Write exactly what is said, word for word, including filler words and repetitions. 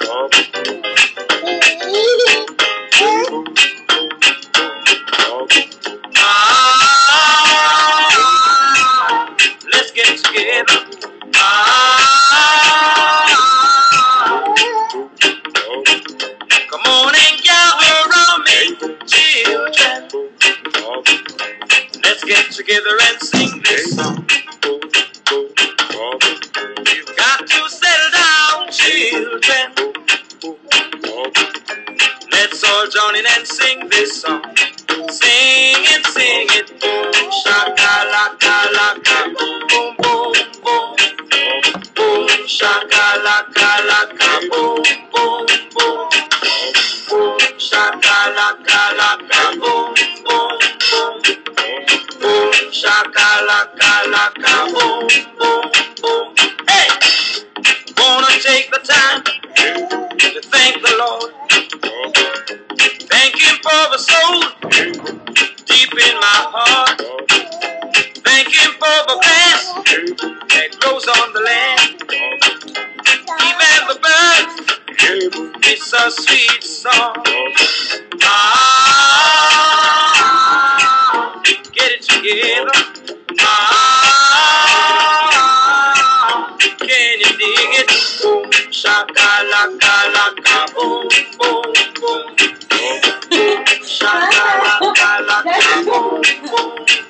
Let's get together. Come on and gather around me, children. Let's get together and sing this song. You've got to settle down, children. Let's all join in and sing this song. Sing it, sing it, boom, shaka laka laka, boom, boom, boom, boom, boom, shaka laka laka, boom, boom, boom, boom, shaka laka laka, boom, boom, boom, boom, shaka laka laka, boom, boom, boom. Hey, wanna take the time to thank the Lord. Thank Him for the soul deep in my heart. Thank Him for the grass that grows on the land. Even the birds, it's a sweet song. Ah, get it together. Ah, can you dig it? Boom, shaka laka laka, boom, boom, boom. Shaka laka laka, boom, boom.